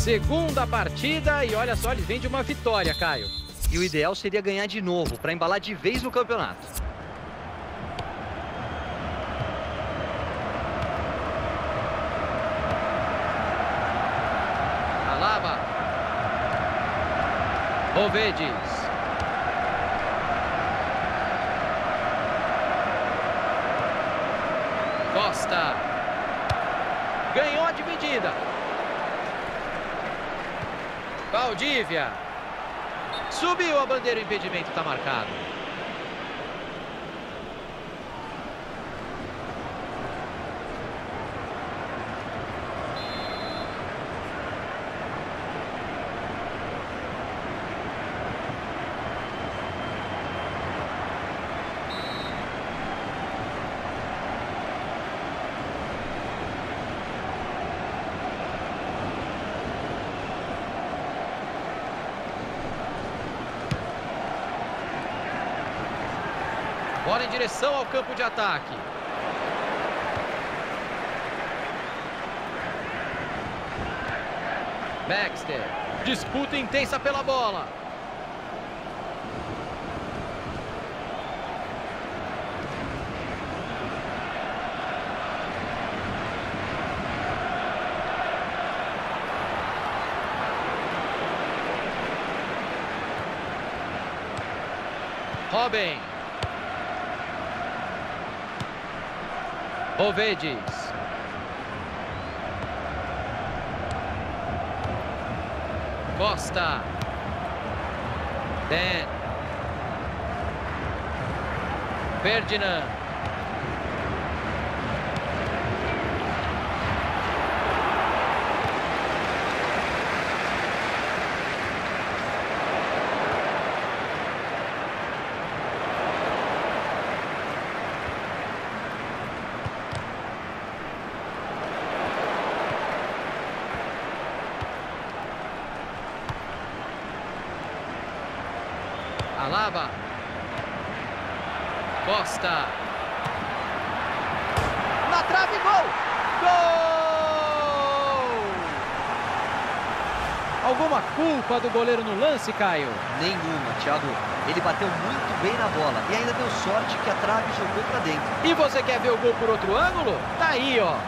Segunda partida e olha só, eles vêm de uma vitória, Caio. E o ideal seria ganhar de novo, para embalar de vez no campeonato. Alaba. Ovedes. Costa. Ganhou a dividida. Valdívia. Subiu a bandeira, o impedimento está marcado. Bola em direção ao campo de ataque. Baxter. Disputa intensa pela bola. Robin. Ovedes. Costa. Dan. Ferdinand. Alaba. Costa. Na trave, gol! Gol! Alguma culpa do goleiro no lance, Caio? Nenhuma, Thiago. Ele bateu muito bem na bola e ainda deu sorte que a trave jogou para dentro. E você quer ver o gol por outro ângulo? Tá aí, ó.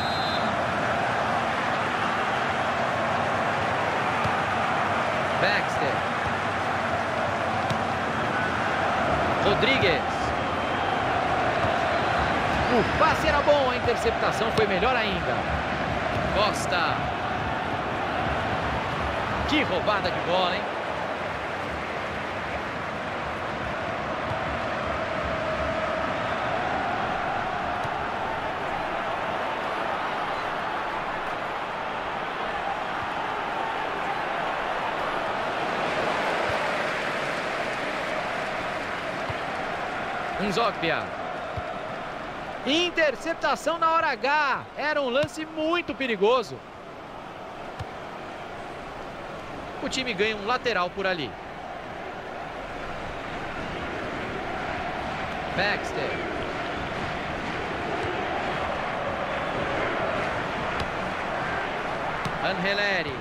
Baxter. Rodrigues. O passe era bom, a interceptação foi melhor ainda. Costa. Que roubada de bola, hein? Nzogbia. Interceptação na hora H. Era um lance muito perigoso. O time ganha um lateral por ali. Baxter. Angeleri.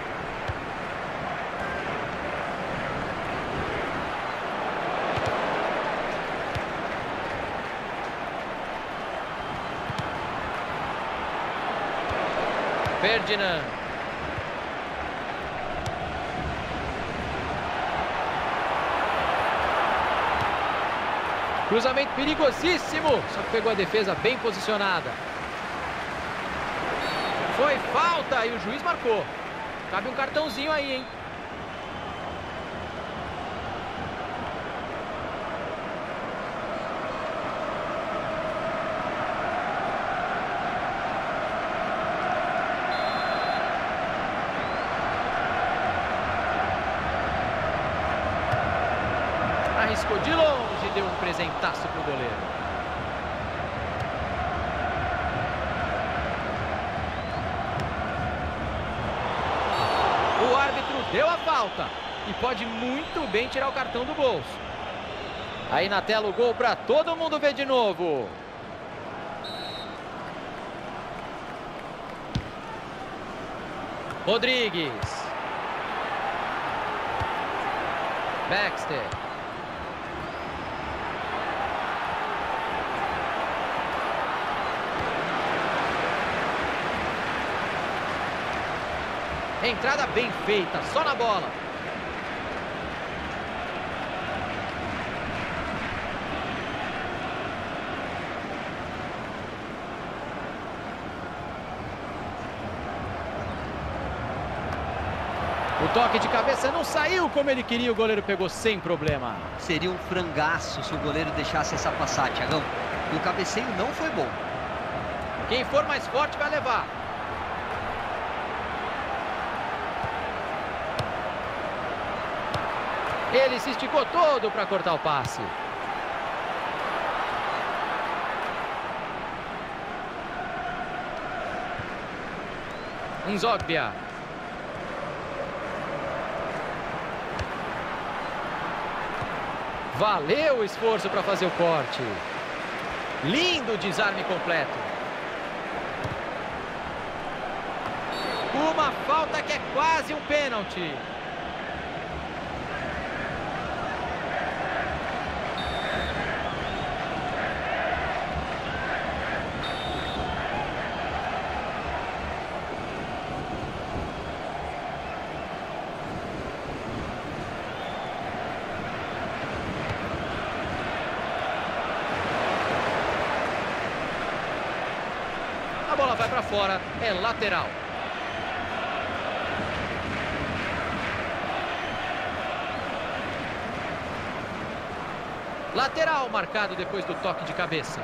Ferdinand. Cruzamento perigosíssimo, só que pegou a defesa bem posicionada. Foi falta e o juiz marcou. Cabe um cartãozinho aí, hein? Arriscou de longe e deu um presentaço pro goleiro. O árbitro deu a falta e pode muito bem tirar o cartão do bolso. Aí na tela o gol para todo mundo ver de novo. Rodrigues. Baxter. Entrada bem feita, só na bola. O toque de cabeça não saiu como ele queria, o goleiro pegou sem problema. Seria um frangaço se o goleiro deixasse essa passar, Thiagão. E o cabeceio não foi bom. Quem for mais forte vai levar. Ele se esticou todo para cortar o passe. Nzogbia. Valeu o esforço para fazer o corte. Lindo desarme completo. Uma falta que é quase um pênalti. A bola vai para fora, é lateral. Lateral marcado depois do toque de cabeça.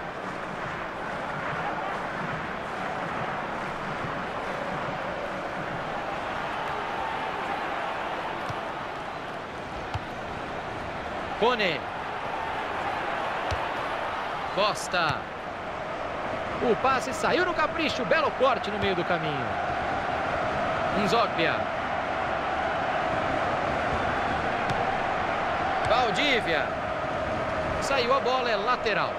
Cone. Costa. O passe saiu no capricho, belo corte no meio do caminho. Nzogbia. Valdívia. Saiu a bola, é lateral.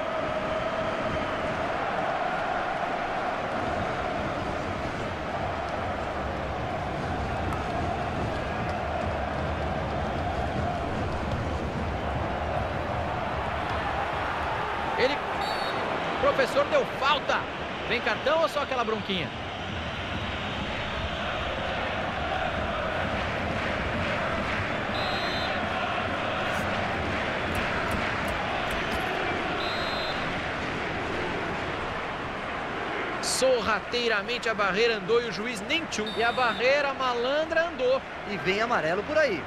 O professor deu falta. Vem cartão ou só aquela bronquinha? Sorrateiramente a barreira andou e o juiz nem tchum. E a barreira malandra andou. E vem amarelo por aí.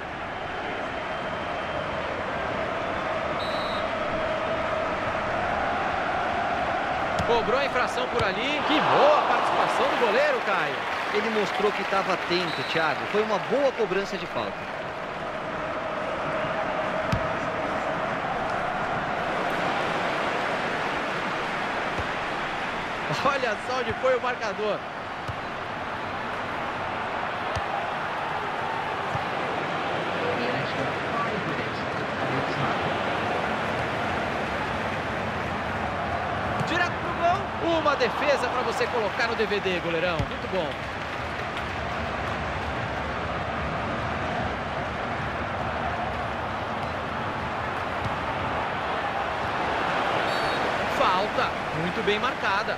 Cobrou a infração por ali. Que boa participação do goleiro, Caio. Ele mostrou que estava atento, Thiago. Foi uma boa cobrança de falta. Olha só onde foi o marcador. Direto pro gol. Uma defesa para você colocar no DVD, goleirão. Muito bom. Falta. Muito bem marcada.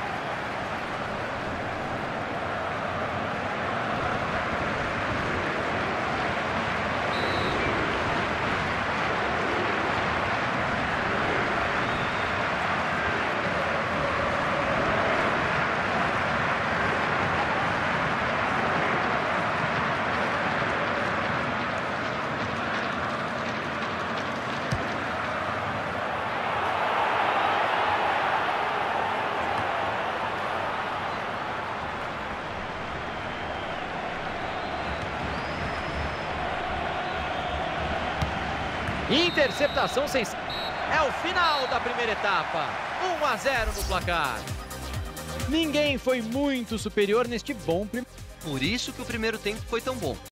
Interceptação sem... É o final da primeira etapa. 1-0 no placar. Ninguém foi muito superior neste bom primeiro. Por isso que o primeiro tempo foi tão bom.